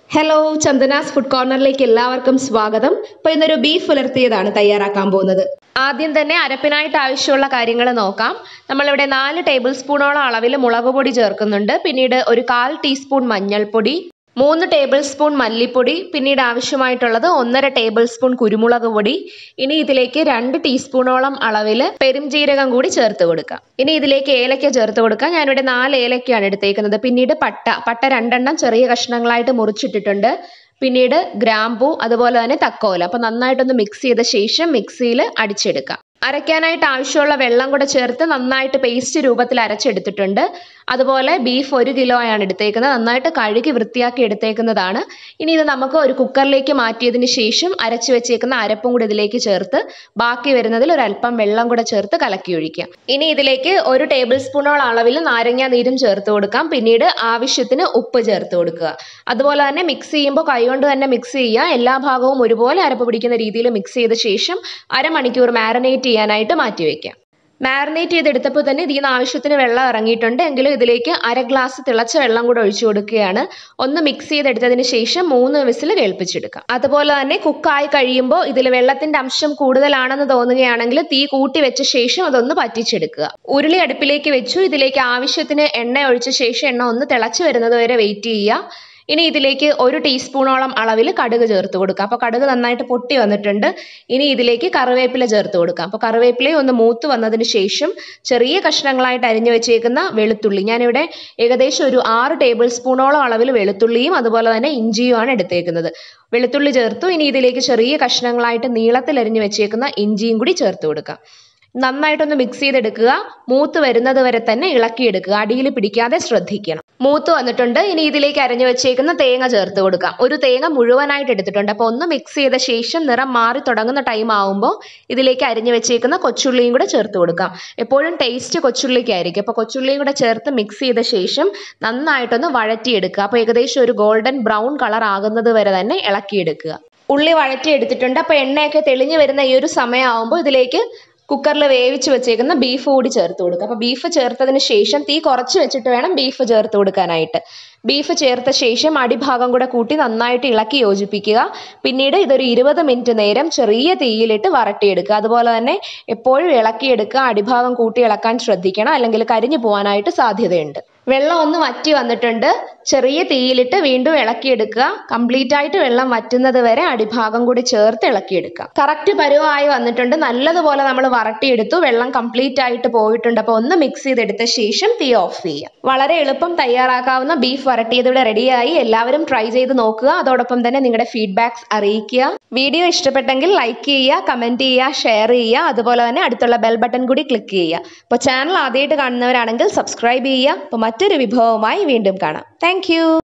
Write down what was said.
Hello, Chandana's Food Corner-ലേക്ക് എല്ലാവർക്കും സ്വാഗതം. അപ്പോൾ ഇന്നൊരു ബീഫ് ഉലർത്തിയതാണ് തയ്യാറാക്കാൻ പോകുന്നത്. ആദ്യം തന്നെ അരപ്പിനായിട്ട് ആവശ്യമുള്ള കാര്യങ്ങൾ നോക്കാം. നമ്മൾ ഇവിടെ 4 ടേബിൾ സ്പൂണോളം അളവിൽ മുളകുപൊടി ചേർക്കുന്നുണ്ട്. പിന്നീട് ഒരു 1/4 ടീസ്പൂൺ മഞ്ഞൾപ്പൊടി, 3 ടേബിൾ സ്പൂൺ മല്ലിപ്പൊടി, പിന്നീട് ആവശ്യമായിട്ടുള്ളത് 1.5 ടേബിൾ സ്പൂൺ കുരുമുളക് പൊടി. ഇനി ഇതിലേക്ക് 2 ടീസ്പൂണോളം അളവിൽ പെരുംജീരകം കൂടി ചേർത്ത് കൊടുക്കാം. ഇനി ഇതിലേക്ക് ഏലക്ക ചേർത്ത് കൊടുക്കാം. ഞാനിവിടെ 4 ഏലക്കയാണ് എടുത്തേക്കുന്നത്. പിന്നീട് പട്ട 2 എണ്ണം ചെറിയ കഷ്ണങ്ങളായിട്ട് മുറിച്ചിട്ടിട്ടുണ്ട്. പിന്നീട് ഗ്രാമ്പൂ, അതുപോലെ തന്നെ തക്കോല. അപ്പോൾ നന്നായിട്ടൊന്ന് മിക്സ് ചെയ്ത ശേഷം മിക്സിയിൽ അടിച്ചെടുക്കാം. അരയ്ക്കാനായിട്ട് ആവശ്യമുള്ള വെള്ളം കൂടെ ചേർത്ത് നന്നായിട്ട് പേസ്റ്റ് രൂപത്തിൽ അരച്ചെടുത്തിട്ടുണ്ട്. അതുപോലെ ബീഫ് 1 കിലോയാണ് എടുത്തേക്കുന്നത്. നന്നായിട്ട് കഴുകി വൃത്തിയാക്കി എടുത്തേക്കുന്നതാണ്. ഇനി ഇത് നമുക്ക് ഒരു കുക്കറിലേക്ക് മാറ്റിയതിന് ശേഷം അരച്ചു വെച്ചേക്കുന്ന അരപ്പും കൂടി ഇതിലേക്ക് ചേർത്ത് ബാക്കി വരുന്നതിൽ ഒരല്പം വെള്ളം കൂടെ ചേർത്ത് കലക്കി ഒഴിക്കാം. ഇനി ഇതിലേക്ക് 1 ടേബിൾ സ്പൂണോളം അളവിൽ നാരങ്ങാ നീരും ചേർത്ത് കൊടുക്കാം. പിന്നീട് ആവശ്യത്തിന് ഉപ്പ് ചേർത്ത് കൊടുക്കുക. അതുപോലെ തന്നെ മിക്സ് ചെയ്യുമ്പോൾ കൈകൊണ്ട് തന്നെ മിക്സ് ചെയ്യുക. എല്ലാ ഭാഗവും ഒരുപോലെ അരപ്പ് പിടിക്കുന്ന രീതിയിൽ മിക്സ് ചെയ്ത ശേഷം അരമണിക്കൂർ മാരിനേറ്റ് ചെയ്യാനായിട്ട് മാറ്റി വയ്ക്കാം. മാരിനേറ്റ് ചെയ്തെടുത്തപ്പോൾ തന്നെ ഇതിൽ നിന്ന് ആവശ്യത്തിന് വെള്ളം ഇറങ്ങിയിട്ടുണ്ട്. എങ്കിലും ഇതിലേക്ക് 1/2 ഗ്ലാസ് തിളച്ച വെള്ളം കൂടെ ഒഴിച്ചു കൊടുക്കുകയാണ്. ഒന്ന് മിക്സ് ചെയ്തെടുത്തതിന് ശേഷം 3 വിസിൽ കേൾപ്പിച്ചെടുക്കാം. അതുപോലെ തന്നെ കുക്കായി കഴിയുമ്പോൾ ഇതിൽ വെള്ളത്തിന്റെ അംശം കൂടുതലാണെന്ന് തോന്നുകയാണെങ്കിൽ തീ കൂട്ടി വെച്ച ശേഷം അതൊന്ന് പറ്റിച്ചെടുക്കുക. ഉരുളി അടുപ്പിലേക്ക് വെച്ചു. ഇതിലേക്ക് ആവശ്യത്തിന് എണ്ണ ഒഴിച്ച ശേഷം എണ്ണ ഒന്ന് തിളച്ചു വരുന്നത് വരെ വെയിറ്റ് ചെയ്യുക. ഇനി ഇതിലേക്ക് 1 ടീസ്പൂണോളം അളവിൽ കടുക് ചേർത്ത് കൊടുക്കുക. അപ്പോൾ കടുക് നന്നായിട്ട് പൊട്ടി വന്നിട്ടുണ്ട്. ഇനി ഇതിലേക്ക് കറിവേപ്പില ചേർത്ത് കൊടുക്കാം. അപ്പോൾ കറിവേപ്പില ഒന്ന് മൂത്ത് വന്നതിന് ശേഷം ചെറിയ കഷ്ണങ്ങളായിട്ട് അരിഞ്ഞു വെച്ചേക്കുന്ന വെളുത്തുള്ളി, ഞാനിവിടെ ഏകദേശം ഒരു 6 ടേബിൾ സ്പൂണോളം അളവിൽ വെളുത്തുള്ളിയും അതുപോലെ തന്നെ ഇഞ്ചിയുമാണ് എടുത്തേക്കുന്നത്. വെളുത്തുള്ളി ചേർത്തു. ഇനി ഇതിലേക്ക് ചെറിയ കഷ്ണങ്ങളായിട്ട് നീളത്തിൽ അരിഞ്ഞു വെച്ചേക്കുന്ന ഇഞ്ചിയും കൂടി ചേർത്ത് കൊടുക്കാം. നന്നായിട്ടൊന്ന് മിക്സ് ചെയ്തെടുക്കുക. മൂത്ത് വരുന്നത് വരെ തന്നെ ഇളക്കിയെടുക്കുക. അടിയിൽ പിടിക്കാതെ ശ്രദ്ധിക്കണം. മൂത്ത് വന്നിട്ടുണ്ട്. ഇനി ഇതിലേക്ക് അരഞ്ഞു വെച്ചേക്കുന്ന തേങ്ങ ചേർത്ത് കൊടുക്കാം. ഒരു തേങ്ങ മുഴുവനായിട്ട് എടുത്തിട്ടുണ്ട്. അപ്പോൾ ഒന്ന് മിക്സ് ചെയ്ത ശേഷം നിറം മാറി തുടങ്ങുന്ന ടൈം ആവുമ്പോൾ ഇതിലേക്ക് അരിഞ്ഞു വെച്ചേക്കുന്ന കൊച്ചുള്ളിയും കൂടെ ചേർത്ത് കൊടുക്കാം. എപ്പോഴും ടേസ്റ്റ് കൊച്ചുള്ളിക്കായിരിക്കും. അപ്പോൾ കൊച്ചുള്ളിയും കൂടെ ചേർത്ത് മിക്സ് ചെയ്ത ശേഷം നന്നായിട്ടൊന്ന് വഴറ്റിയെടുക്കുക. അപ്പോൾ ഏകദേശം ഒരു ഗോൾഡൻ ബ്രൗൺ കളർ ആകുന്നത് വരെ തന്നെ ഇളക്കിയെടുക്കുക. ഉള്ളി വഴറ്റിയെടുത്തിട്ടുണ്ട്. അപ്പോൾ എണ്ണയൊക്കെ തെളിഞ്ഞു വരുന്ന ഈ ഒരു സമയമാകുമ്പോൾ ഇതിലേക്ക് കുക്കറിൽ വേവിച്ച് വെച്ചേക്കുന്ന ബീഫ് കൂടി ചേർത്ത് കൊടുക്കുക. അപ്പോൾ ബീഫ് ചേർത്തതിന് ശേഷം തീ കുറച്ച് വെച്ചിട്ട് വേണം ബീഫ് ചേർത്ത് കൊടുക്കാനായിട്ട്. ബീഫ് ചേർത്ത ശേഷം അടിഭാഗം കൂടെ കൂട്ടി നന്നായിട്ട് ഇളക്കി യോജിപ്പിക്കുക. പിന്നീട് ഇതൊരു 20 മിനിറ്റ് നേരം ചെറിയ തീയിലിട്ട് വരട്ടിയെടുക്കുക. അതുപോലെ തന്നെ എപ്പോഴും ഇളക്കിയെടുക്കുക. അടിഭാഗം കൂട്ടി ഇളക്കാൻ ശ്രദ്ധിക്കണം, അല്ലെങ്കിൽ കരിഞ്ഞു പോകാനായിട്ട് സാധ്യതയുണ്ട്. വെള്ളം ഒന്ന് വറ്റി വന്നിട്ടുണ്ട്. ചെറിയ തീയിലിട്ട് വീണ്ടും ഇളക്കിയെടുക്കുക. കംപ്ലീറ്റ് ആയിട്ട് വെള്ളം വറ്റുന്നത് വരെ അടിഭാഗം കൂടി ചേർത്ത് ഇളക്കിയെടുക്കുക. കറക്റ്റ് പരുവമായി വന്നിട്ടുണ്ട്. നല്ലതുപോലെ നമ്മൾ വരട്ടിയെടുത്തു. വെള്ളം കംപ്ലീറ്റ് ആയിട്ട് പോയിട്ടുണ്ട്. അപ്പോൾ ഒന്ന് മിക്സ് ചെയ്തെടുത്ത ശേഷം തീ ഓഫ് ചെയ്യുക. വളരെ എളുപ്പം തയ്യാറാക്കാവുന്ന ബീഫ് വരട്ടിയത് ഇവിടെ റെഡിയായി. എല്ലാവരും ട്രൈ ചെയ്ത് നോക്കുക. അതോടൊപ്പം തന്നെ നിങ്ങളുടെ ഫീഡ്ബാക്സ് അറിയിക്കുക. വീഡിയോ ഇഷ്ടപ്പെട്ടെങ്കിൽ ലൈക്ക് ചെയ്യുക, കമൻറ്റ് ചെയ്യുക, ഷെയർ ചെയ്യുക. അതുപോലെ തന്നെ അടുത്തുള്ള ബെൽ ബട്ടൺ കൂടി ക്ലിക്ക് ചെയ്യുക. അപ്പോൾ ചാനൽ ആദ്യമായിട്ട് കാണുന്നവരാണെങ്കിൽ സബ്സ്ക്രൈബ് ചെയ്യുക. അപ്പോൾ മറ്റൊരു വിഭവവുമായി വീണ്ടും കാണാം. Thank U.